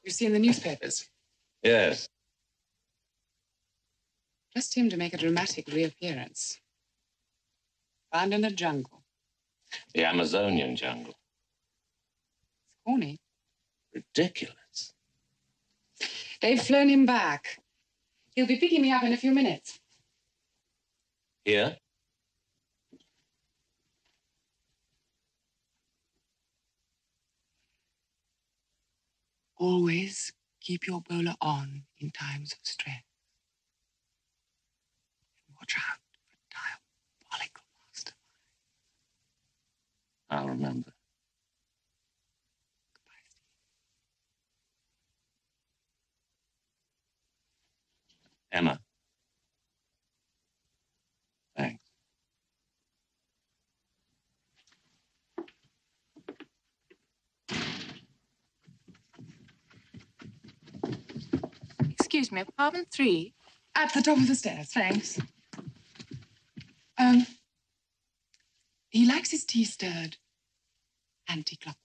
You see in the newspapers? Yes. Just him to make a dramatic reappearance. Found in a jungle. The Amazonian jungle. It's corny. Ridiculous. They've flown him back. He'll be picking me up in a few minutes. Here? Always keep your bowler on in times of stress. And watch out for diabolical masterminds. I'll remember. Goodbye, Steve. Emma. Thanks. Excuse me, apartment 3? At the top of the stairs, thanks. He likes his tea stirred anti-clockwise.